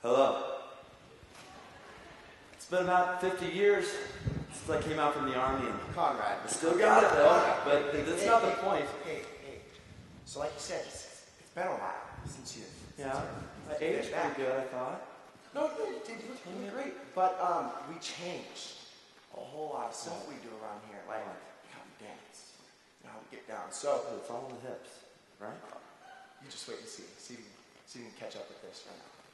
Hello. It's been about 50 years since I came out from the Army, and Conrad. I still got it though, but that's not the point. Hey. So like you said, it's been a while since you... Yeah, I aged pretty good, I thought. No, you did. You look great. But we changed a whole lot of stuff we do around here. Like how we dance, how we get down. So it's all in the hips, right? You just wait and see. See if you can catch up with this right now.